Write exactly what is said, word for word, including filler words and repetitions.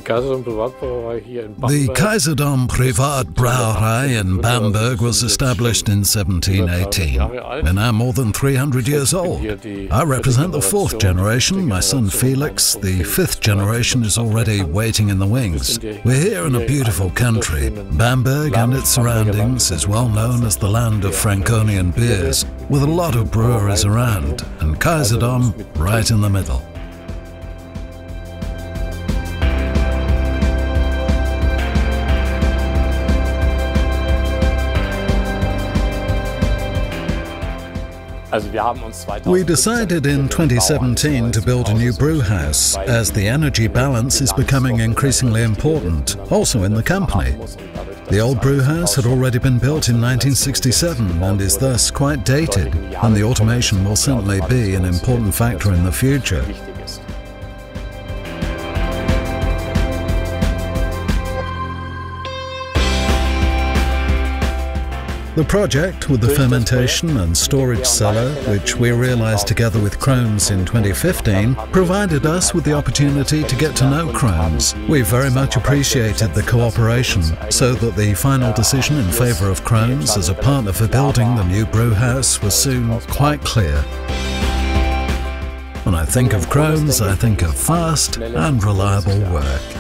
Kaiserdom Privatbrauerei in Bamberg was established in seventeen eighteen. We're now more than three hundred years old. I represent the fourth generation, my son Felix. The fifth generation is already waiting in the wings. We're here in a beautiful country. Bamberg and its surroundings is well known as the land of Franconian beers, with a lot of breweries around, and Kaiserdom right in the middle. We decided in twenty seventeen to build a new brew house, as the energy balance is becoming increasingly important, also in the company. The old brew house had already been built in nineteen sixty-seven and is thus quite dated, and the automation will certainly be an important factor in the future. The project with the fermentation and storage cellar, which we realized together with Krones in twenty fifteen, provided us with the opportunity to get to know Krones. We very much appreciated the cooperation, so that the final decision in favor of Krones as a partner for building the new brew house was soon quite clear. When I think of Krones, I think of fast and reliable work.